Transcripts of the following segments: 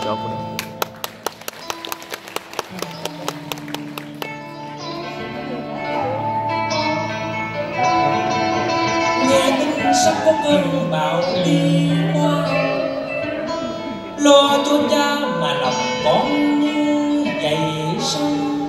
cho phụ nữ. Nghe tin sắp có cơn bão đi qua, lo cho cha mà lòng con như dày sông.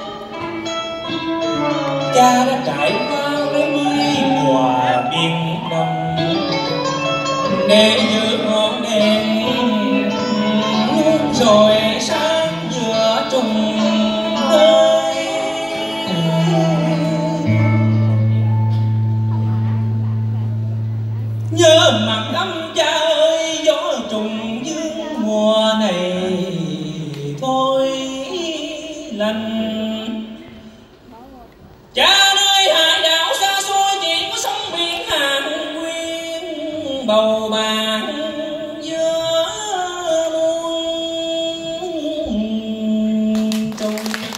Cha đã trải qua mấy mùa biển đông để giữ ngọn đèn rồi sáng giữa trùng khơi. Nhớ mặt ấm cha ơi, gió trùng dương mùa này thôi lành. Cha nơi hải đảo xa xôi chỉ có sông biển Hàn Nguyên bầu bạn giữa muôn trùng.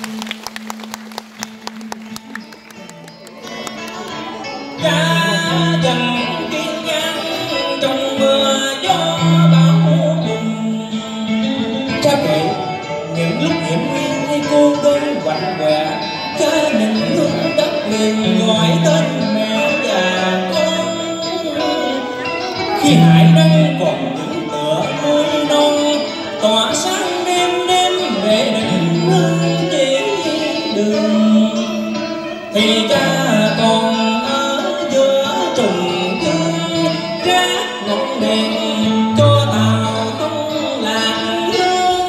Cha dần kiên nhẫn trong mưa gió bão bùng. Cha kể những lúc hiểm nguy hay cô đơn quạnh quẹ, cha nhìn hướng đất liền gọi tên mẹ và con. Khi hải đăng còn những tựa núi non tỏa sáng đêm đêm về định hướng chỉ đường, thì cha còn ở giữa trùng khơi rác ngọn đèn cho tàu không lạc hướng.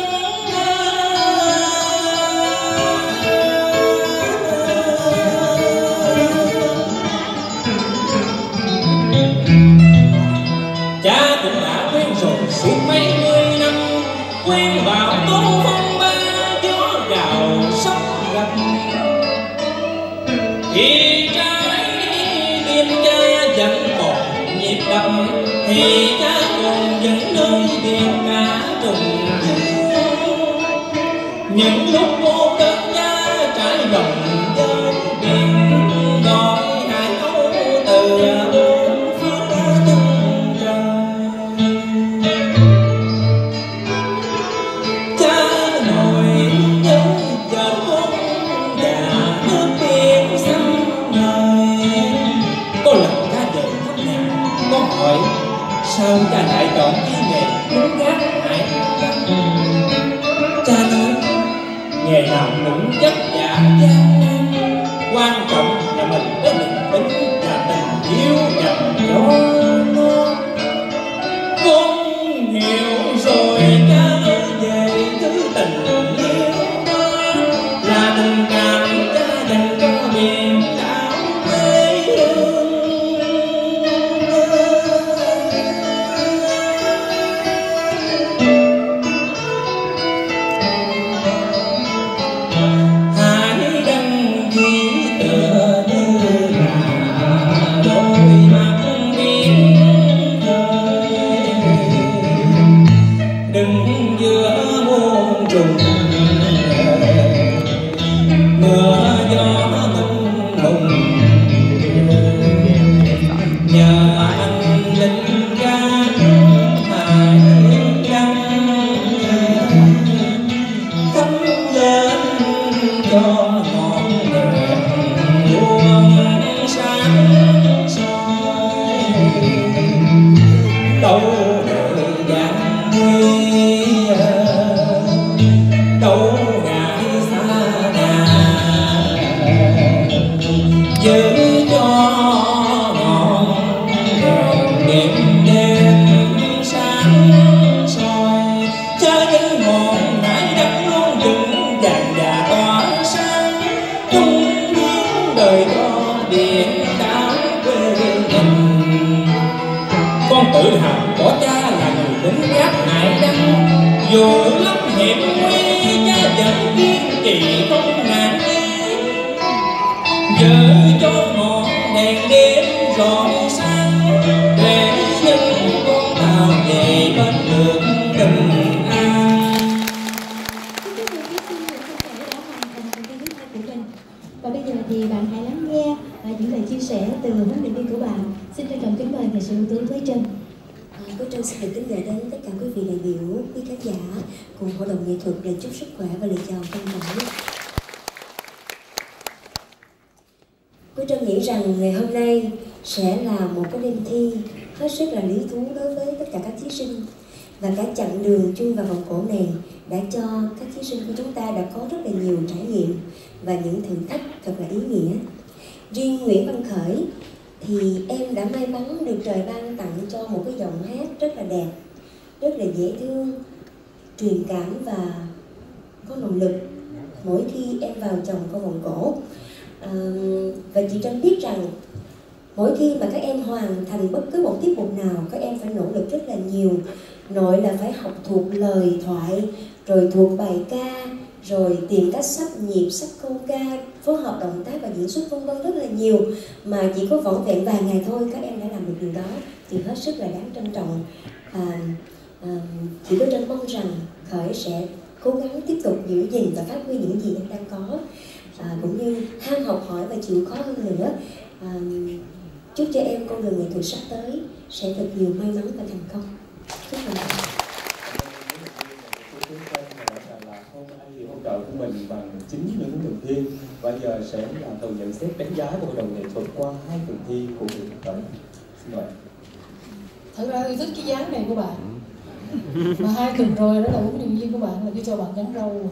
Cha cũng đã quen rồi suốt mấy mươi năm, quen vào tố phong ba gió gào sóng gầm. Thì cha ấy tim cha vẫn còn nhịp đập, thì cha còn vẫn nơi biển cả trùng dương. Những lúc cô đơn cha trải lòng với biển, gọi hải âu từ bốn phương chân trời. Cha ngồi nhớ vợ con và nước biển xanh ngời. Có lần cha về thăm nhà, con hỏi sao cha lại chọn cái nghề đứng gác hải đăng. Cha nói nghề nào cũng vất vả gian nan, quan trọng là mình có niềm tin và tình yêu dành cho nó. Con hiểu rồi cha ơi, về thứ tình yêu đó là tình cảm cha dành cho miền đảo quê hương. Hải đăng chỉ tựa như là đôi mắt biển khơi, đứng giữa muôn trùng mưa gió mịt mùng. Nhờ anh linh gác hải đăng thắp lên cho ngọn đèn luôn sáng soi. Đâu đời gian nguy, đâu ngại xa nhà, giữ cho ngọn đèn đêm đêm sáng soi. Cha những ngọn hải đăng luôn vững vàng và tỏa sáng, tung hiến đời cho biển đảo quê mình. Con tự hào có cha là người lính gác hải đăng, dù lúc hiểm nguy cha vẫn kiên trì không ngại. Giữ cho ngọn đèn đêm rọi sáng, để dân con tàu về bên đường bình an. Và bây giờ thì bạn hãy lắng nghe những lời chia sẻ từ huấn luyện viên của bạn. Xin trân trọng kính mời nghệ sĩ ưu tú Thúy Trân. Cô Trân xin được kính gửi đến tất cả quý vị đại biểu, quý khán giả cùng hội đồng nghệ thuật để chúc sức khỏe và lời chào trân trọng nhất. Cô Trân nghĩ rằng ngày hôm nay sẽ là một cái đêm thi hết sức là lý thú đối với tất cả các thí sinh. Và cả chặng đường chui vào vòng cổ này đã cho các thí sinh của chúng ta đã có rất là nhiều trải nghiệm và những thử thách thật là ý nghĩa. Riêng Nguyễn Văn Khởi thì em đã may mắn được trời ban tặng cho một cái giọng hát rất là đẹp, rất là dễ thương, truyền cảm và có nội lực mỗi khi em vào chồng vào vòng cổ. Và chị Trân biết rằng mỗi khi mà các em hoàn thành bất cứ một tiết mục nào, các em phải nỗ lực rất là nhiều. Nội là phải học thuộc lời thoại, rồi thuộc bài ca, rồi tìm cách sắp nhịp, sắp câu ca, phối hợp động tác và diễn xuất vân vân rất là nhiều. Mà chỉ có vỏn vẹn vài ngày thôi các em đã làm được điều đó thì hết sức là đáng trân trọng. Chị có Trân mong rằng Khởi sẽ cố gắng tiếp tục giữ gìn và phát huy những gì em đang có, cũng như ham học hỏi và chịu khó hơn nữa. Chúc cho em con đường nghệ thuật sắp tới sẽ thật nhiều may mắn và thành công. Chúc mừng em. Hôm nay hỗ trợ của mình bằng chính những phần thi, và giờ sẽ là phần nhận xét đánh giá của hội đồng nghệ thuật qua 2 phần thi của Nguyễn Văn Khởi. Xin mời. Thật ra tôi thích cái dáng này của bạn. Mà 2 tuần rồi đó là huấn luyện viên của bạn là cứ cho bạn gắn râu.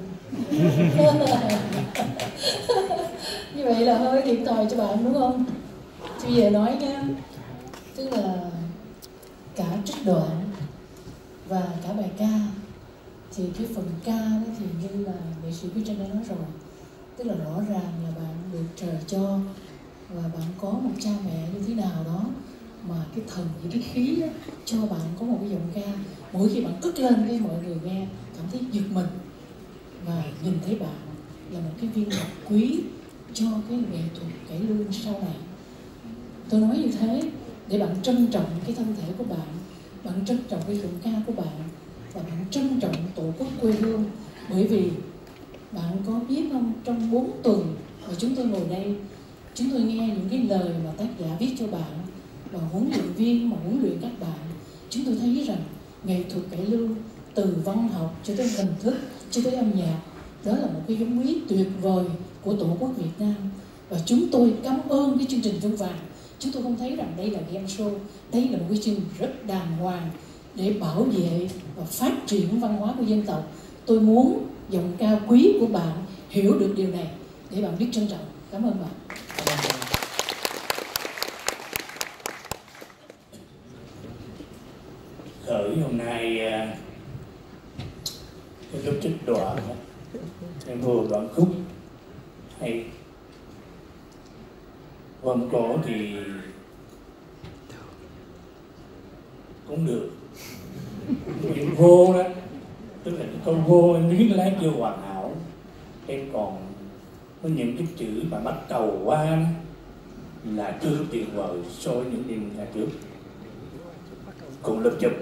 Như vậy là hơi thiệt thòi cho bạn đúng không? Chứ về nói nha, tức là cả trích đoạn và cả bài ca, thì cái phần ca đó thì như là nghệ sĩ Quý Trân đã nói rồi, tức là rõ ràng là bạn được trời cho và bạn có một cha mẹ như thế nào đó mà cái thần với cái khí đó, cho bạn có một cái giọng ca mỗi khi bạn cất lên với mọi người nghe cảm thấy giật mình và nhìn thấy bạn là một cái viên ngọc quý cho cái nghệ thuật cải lương sau này. Tôi nói như thế để bạn trân trọng cái thân thể của bạn, bạn trân trọng cái giọng ca của bạn và bạn trân trọng tổ quốc quê hương. Bởi vì bạn có biết không, trong 4 tuần mà chúng tôi ngồi đây, chúng tôi nghe những cái lời mà tác giả viết cho bạn và huấn luyện viên mà huấn luyện các bạn, chúng tôi thấy rằng nghệ thuật cải lương từ văn học cho tới hình thức cho tới âm nhạc, đó là một cái giống quý tuyệt vời của Tổ quốc Việt Nam. Và chúng tôi cảm ơn cái chương trình Vương Vàng. Chúng tôi không thấy rằng đây là game show, đây là một cái chương trình rất đàng hoàng để bảo vệ và phát triển văn hóa của dân tộc. Tôi muốn giọng ca quý của bạn hiểu được điều này để bạn biết trân trọng. Cảm ơn bạn. Khởi hôm nay cái lúc trích đoạn em vừa đoạn khúc hay vòng cổ thì cũng được, nhưng vô đó tức là cái câu vô em viết lá chưa hoàn hảo, em còn có những cái chữ mà bắt đầu qua đó, là chưa tuyệt vời so với những đêm ra trước cùng lớp chụp.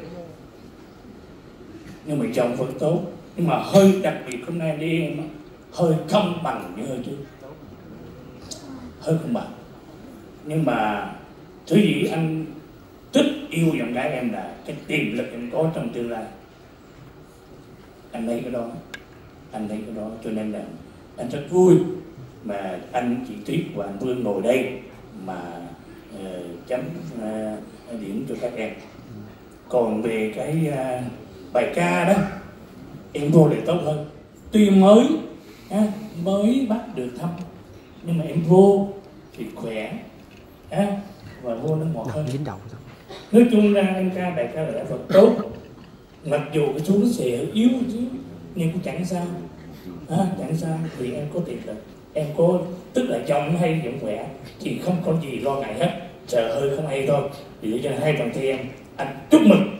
Nhưng mà chồng vẫn tốt, nhưng mà hơi đặc biệt hôm nay đi em hơi không bằng như hơi trước, hơi không bằng. Nhưng mà thứ gì anh thích yêu giọng gái em là cái tiềm lực em có trong tương lai, anh thấy cái đó, anh thấy cái đó, cho nên là anh rất vui mà anh chị Tuyết và anh Vương ngồi đây mà chấm điểm cho các em. Còn về cái bài ca đó em vô lại tốt hơn, tuy mới bắt được thăm nhưng mà em vô thì khỏe và vô nó ngọt hơn. Nói chung ra em ca bài ca là đã thật tốt, mặc dù cái xuống xè yếu chứ nhưng cũng chẳng sao, chẳng sao, vì em có tiềm lực, em có tức là giọng hay giọng khỏe thì không có gì lo ngại hết, sợ hơi không hay thôi. Vì cho nên 2 phần thi em anh chúc mừng.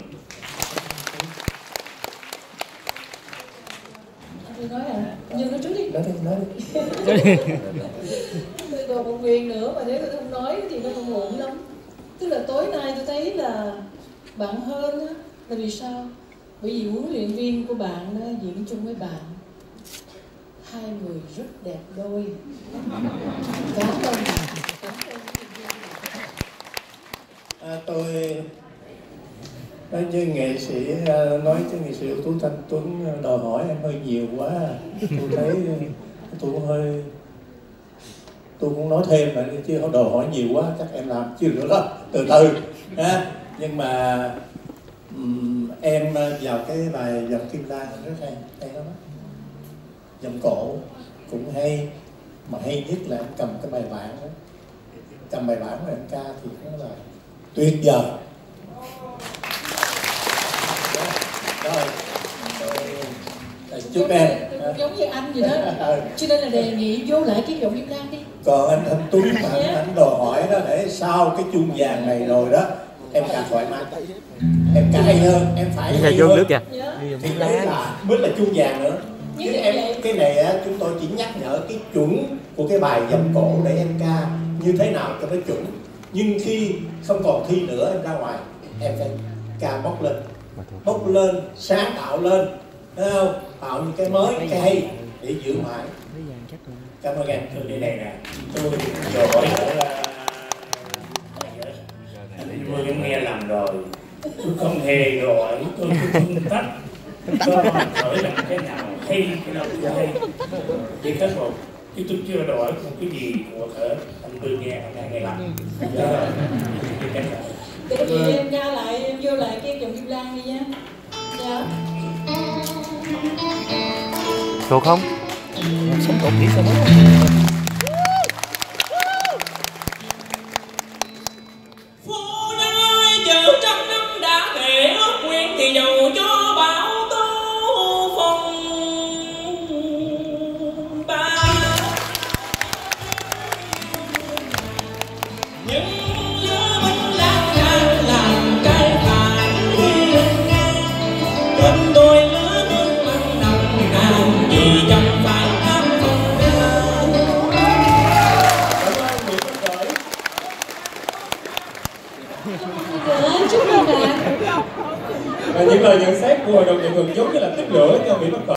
Tôi nói à, Như nói trước đi. Nói đi. Tôi còn một quyền nữa mà nếu tôi không nói thì nó không ổn lắm. Tức là tối nay tôi thấy là bạn hơn á, là vì sao? Bởi vì huấn luyện viên của bạn đó diễn chung với bạn, 2 người rất đẹp đôi. Cảm ơn. Nói chứ nghệ sĩ ưu tú Thanh Tuấn đòi hỏi em hơi nhiều quá. Tôi thấy tôi cũng hơi, tôi cũng nói thêm mà chứ không đòi hỏi nhiều quá chắc em làm chưa được đó, từ từ ha. Nhưng mà em vào cái bài Dòng Kim Lan rất hay lắm, dòng cổ cũng hay, mà hay nhất là em cầm cái bài bản đó, cầm bài bản của em ca thì nó là tuyệt vời. Rồi, chúc em cũng giống như anh vậy đó, cho nên là đề nghị vô lại cái Dòng Kim Lan đi. Còn anh Thanh Tuấn mà anh đòi hỏi đó, để sau cái chuông vàng này rồi đó em ca thoải mái, em ca hay hơn, em phải hay vô hơn nước kìa. Thì đấy là mới là chuông vàng nữa. Chứ em cái này á, chúng tôi chỉ nhắc nhở cái chuẩn của cái bài dòng cổ để em ca như thế nào cho nó chuẩn. Nhưng khi không còn thi nữa em ra ngoài, em phải ca bốc lên, sáng tạo lên, thấy không? Tạo những cái mới, cái hay để giữ mãi. Cảm ơn em. Tôi đây nè, tôi giỏi nữa là tôi cũng nghe làm rồi, tôi không hề giỏi, tôi không tách cho hỏi làm cái nào hay, cái nào không hay chỉ khắc phục, chứ tôi chưa đòi một cái gì của thở anh tôi nghe anh nghe làm. Để chị em ca lại, em vô lại cái Dòng Kim Lan đi nha. Dạ. Thuộc không? Sống tốt biết sao đó. Phu nhân ơi, vợ trăm năm đã thề ước nguyện thì dầu cho bão tố phong ba. Nhưng lứa binh lang thang làm cái phải bên tôi lứa nước mặn nồng nàn vì chẳng phải cam phần ra. Chúc mừng ạ. Và những lời nhận xét của hội đồng nghệ thuật giống như là tích lửa cho Nguyễn Văn Khởi.